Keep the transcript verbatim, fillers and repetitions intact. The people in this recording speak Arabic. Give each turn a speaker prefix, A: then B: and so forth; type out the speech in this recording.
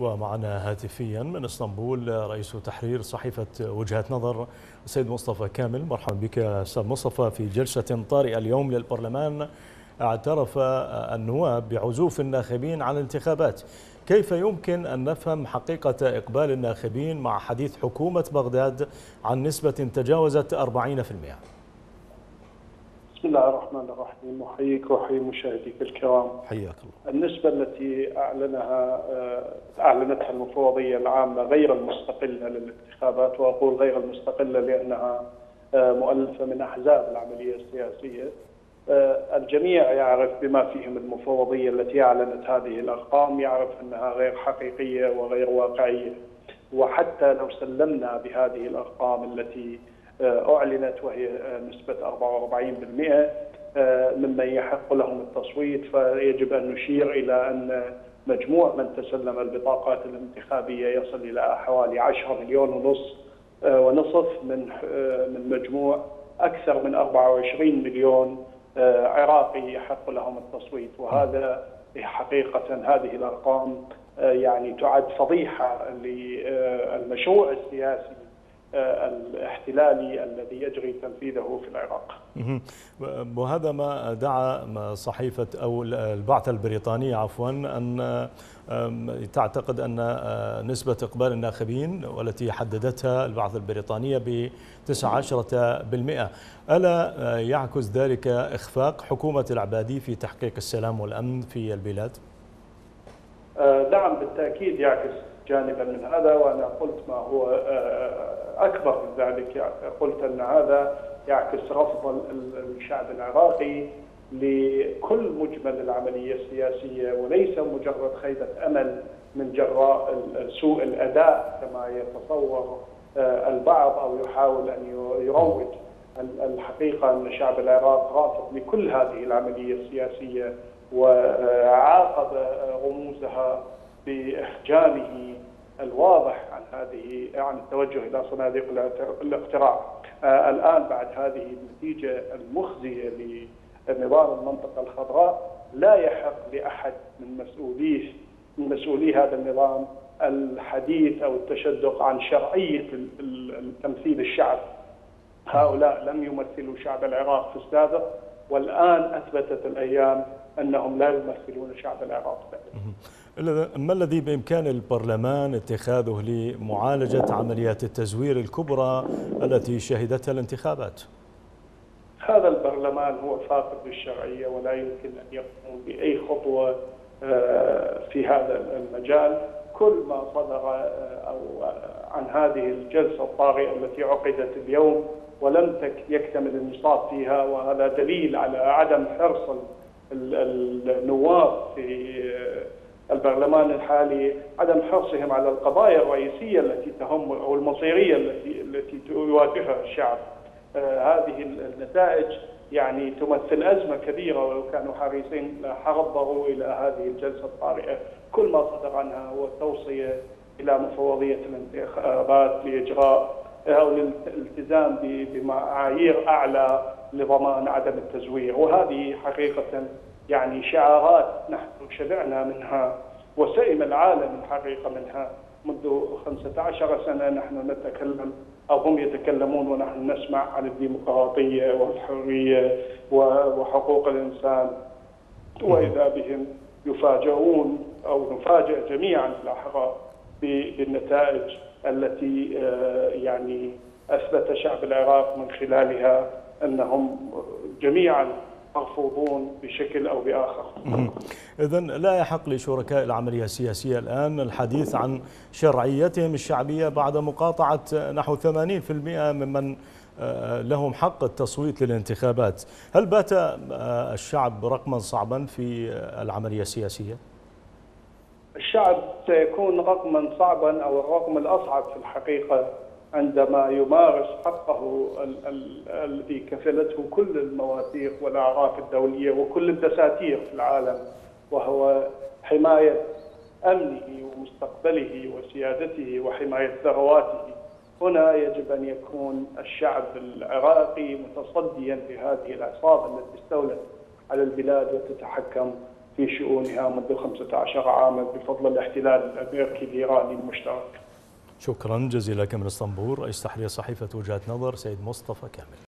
A: ومعنا هاتفيا من اسطنبول رئيس تحرير صحيفة وجهة نظر السيد مصطفى كامل. مرحبا بك أستاذ مصطفى. في جلسة طارئة اليوم للبرلمان اعترف النواب بعزوف الناخبين عن الانتخابات. كيف يمكن أن نفهم حقيقة إقبال الناخبين مع حديث حكومة بغداد عن نسبة تجاوزت أربعين بالمئة؟
B: بسم الله الرحمن الرحيم، أحييك وأحيي مشاهديك الكرام.
A: حياك الله.
B: النسبة التي أعلنها أعلنتها المفوضية العامة غير المستقلة للانتخابات، وأقول غير المستقلة لأنها مؤلفة من أحزاب العملية السياسية. الجميع يعرف بما فيهم المفوضية التي أعلنت هذه الأرقام، يعرف أنها غير حقيقية وغير واقعية. وحتى لو سلمنا بهذه الأرقام التي أعلنت وهي نسبة أربعة وأربعين بالمئة ممن يحق لهم التصويت، فيجب أن نشير إلى أن مجموع من تسلم البطاقات الانتخابية يصل إلى حوالي عشرة مليون ونصف ونصف من من مجموع أكثر من أربعة وعشرين مليون عراقي يحق لهم التصويت. وهذا حقيقة هذه الأرقام يعني تعد فضيحة للمشروع السياسي الاحتلالي الذي يجري تنفيذه في العراق.
A: وهذا ما دعا صحيفة أو البعثة البريطانية عفوا أن تعتقد أن نسبة إقبال الناخبين والتي حددتها البعثة البريطانية ب تسعة عشر بالمئة، ألا يعكس ذلك إخفاق حكومة العبادي في تحقيق السلام والأمن في البلاد؟
B: نعم بالتأكيد يعكس جانبا من هذا، وأنا قلت ما هو أكبر من ذلك. قلت أن هذا يعكس رفض الشعب العراقي لكل مجمل العملية السياسية، وليس مجرد خيبة أمل من جراء سوء الأداء كما يتصور البعض أو يحاول أن يروج. الحقيقة أن شعب العراق رافض لكل هذه العملية السياسية وعاقب رموزها بإحجامه الواضح عن هذه عن التوجه إلى صناديق الاقتراع. آه الآن بعد هذه النتيجة المخزية لنظام المنطقة الخضراء، لا يحق لأحد من مسؤوليه من مسؤولي هذا النظام الحديث أو التشدق عن شرعية تمثيل الشعب. هؤلاء لم يمثلوا شعب العراق في السابق، والآن أثبتت الأيام أنهم لا يمثلون شعب العراق.
A: ما الذي بإمكان البرلمان اتخاذه لمعالجة عمليات التزوير الكبرى التي شهدتها الانتخابات؟
B: هذا البرلمان هو فاقد للشرعية، ولا يمكن أن يقوم بأي خطوة في هذا المجال. كل ما صدر أو عن هذه الجلسة الطارئة التي عقدت اليوم ولم يكتمل النشاط فيها، وهذا دليل على عدم حرص النواب في البرلمان الحالي، عدم حرصهم على القضايا الرئيسية التي تهم أو المصيرية التي التي يواجهها الشعب. آه هذه النتائج يعني تمثل أزمة كبيرة، ولو كانوا حريصين لحضروا إلى هذه الجلسة الطارئة. كل ما صدر عنها هو توصية إلى مفوضية الانتخابات لإجراء أو للالتزام بمعايير أعلى لضمان عدم التزوير. وهذه حقيقة يعني شعارات نحن شبعنا منها وسئم العالم الحقيقة منها. منذ خمسة عشر سنة نحن نتكلم أو هم يتكلمون ونحن نسمع عن الديمقراطية والحرية وحقوق الإنسان، وإذا بهم يفاجئون أو نفاجئ جميعا في الأحرى بالنتائج التي يعني أثبت شعب العراق من خلالها أنهم جميعا مرفوضون بشكل أو بآخر.
A: إذن لا يحق لشركاء العملية السياسية الآن الحديث عن شرعيتهم الشعبية بعد مقاطعة نحو ثمانين بالمئة ممن لهم حق التصويت للانتخابات. هل بات الشعب رقما صعبا في العملية السياسية؟
B: الشعب سيكون رقما صعبا أو الرقم الأصعب في الحقيقة عندما يمارس حقه الذي كفلته كل المواثيق والأعراف الدولية وكل الدساتير في العالم، وهو حماية أمنه ومستقبله وسيادته وحماية ثرواته. هنا يجب أن يكون الشعب العراقي متصديا لهذه العصابة التي استولت على البلاد وتتحكم في شؤونها منذ خمسة عشر عاما بفضل الاحتلال الأمريكي الإيراني المشترك.
A: شكرا جزيلا لك من اسطنبول رئيس تحرير صحيفة وجهة نظر سيد مصطفى كامل.